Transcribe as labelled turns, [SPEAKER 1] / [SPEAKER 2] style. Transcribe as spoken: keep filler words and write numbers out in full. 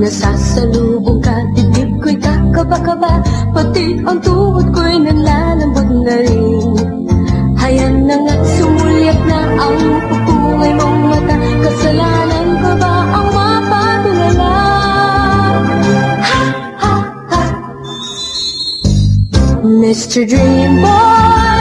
[SPEAKER 1] nasasalubong ka, dibdib ko'y kakaba-kaba, pati ang tuhod ko'y nanlalambot na rin. Hayan na nga, sumulyap na ang pupungay mong mata, kasalanan ko ba ang mapatulala? Ha, ha, ha. Mister Dream Boy,